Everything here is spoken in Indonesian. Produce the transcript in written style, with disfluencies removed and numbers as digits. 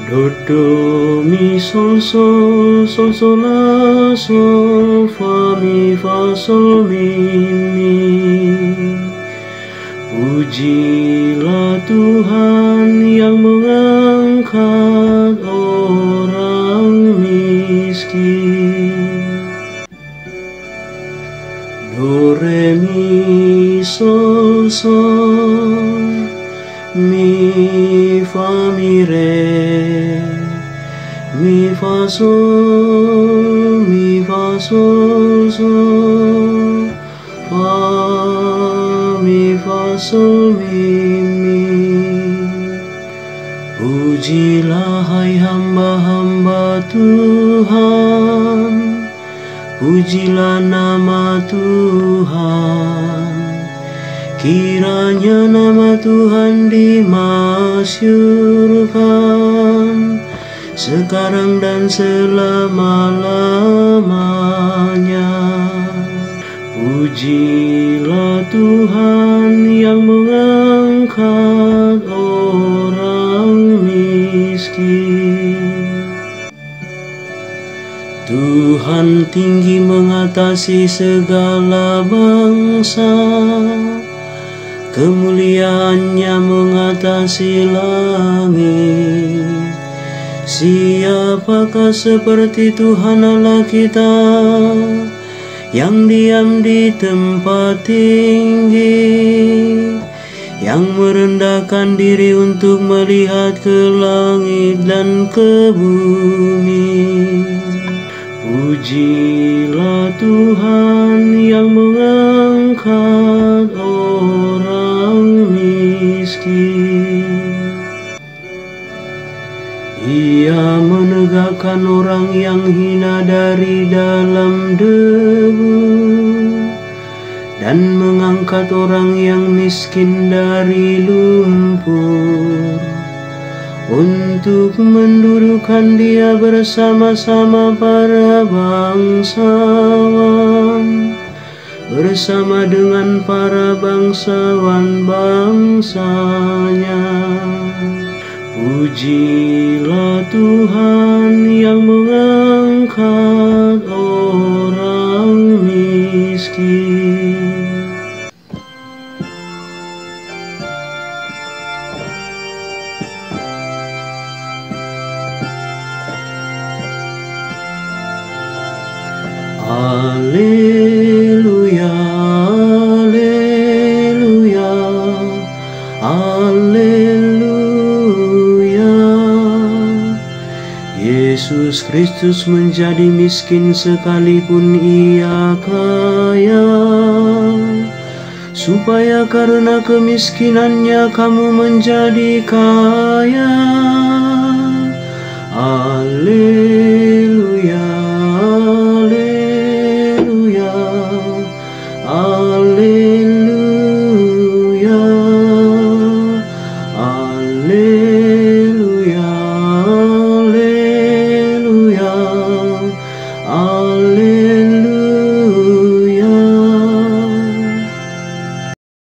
Do, do, mi, sol, sol, sol, sol, la, sol, fa, mi, mi. Pujilah Tuhan yang mengangkat orang miskin. Do, re, mi, sol, sol, mi, fa, mi, re, mi, fa, sol, sol, fa, mi, fa, sol, mi. Pujilah hai hamba-hamba Tuhan, pujilah nama Tuhan. Kiranya nama Tuhan dimasyhurkan sekarang dan selama-lamanya. Pujilah Tuhan yang mengangkat orang miskin. Tuhan tinggi mengatasi segala bangsa, kemuliaannya mengatasi langit. Siapakah seperti Tuhan Allah kita, yang diam di tempat tinggi, yang merendahkan diri untuk melihat ke langit dan ke bumi. Pujilah Tuhan yang mengangkat orang miskin. Ia menegakkan orang yang hina dari dalam debu, dan mengangkat orang yang miskin dari lumpur, untuk mendudukkan dia bersama-sama para bangsawan, bersama dengan para bangsawan bangsanya. Pujilah Tuhan yang mengangkat orang miskin. Alleluia, alleluia, alleluia. Yesus Kristus menjadi miskin sekalipun ia kaya, supaya karena kemiskinannya kamu menjadi kaya.